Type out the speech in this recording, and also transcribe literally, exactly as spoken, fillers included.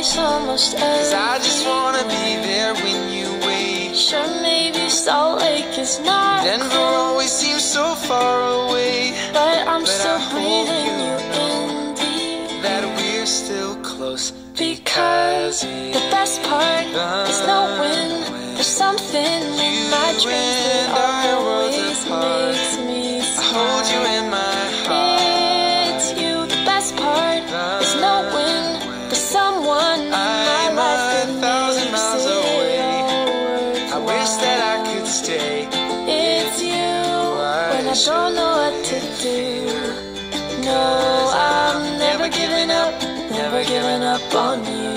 it's almost empty. 'Cause I just wanna be there when you wake. Sure, maybe Salt Lake is not Denver cool, always seems so far away, but I'm but still I hope breathing you you know in deep. that we're still close. Because the best part is knowing there's something in my dreams that always makes me I hold you smile. in my heart. It's you. The best part is knowing there's someone in my I'm life a that thousand makes miles it away. all I wish that I worthwhile. could stay. It's you when I don't know what to do. No, I'm never giving up, never giving up on you.